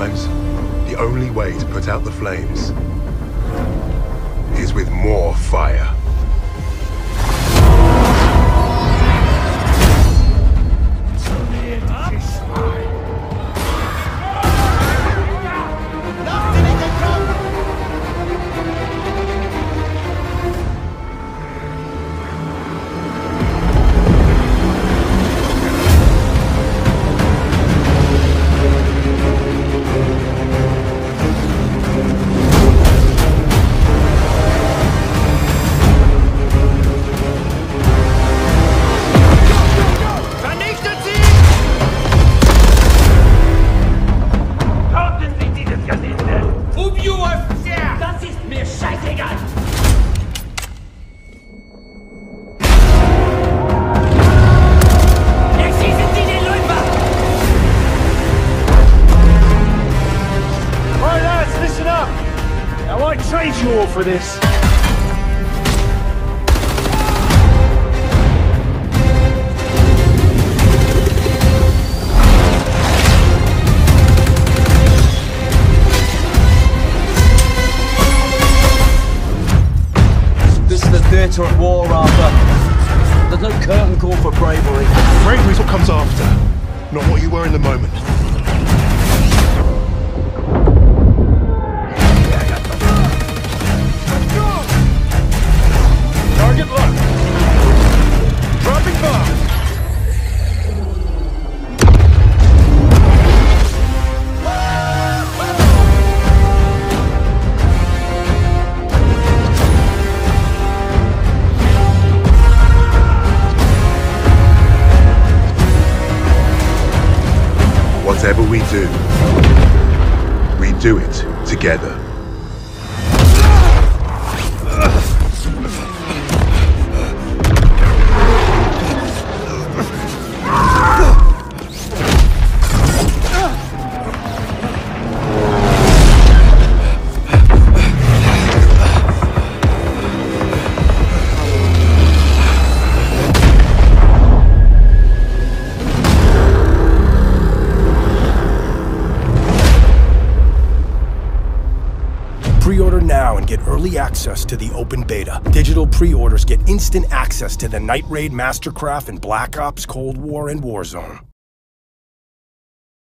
Sometimes, the only way to put out the flames is with more fire. I trade you all for this. This is the theatre at war, Arthur. There's no curtain call for bravery. Bravery's what comes after, not what you were in the moment. Target locked. Dropping bomb. Whatever we do it together. Pre-order now and get early access to the open beta. Digital pre-orders get instant access to the Night Raid, Mastercraft, and Black Ops, Cold War, and Warzone.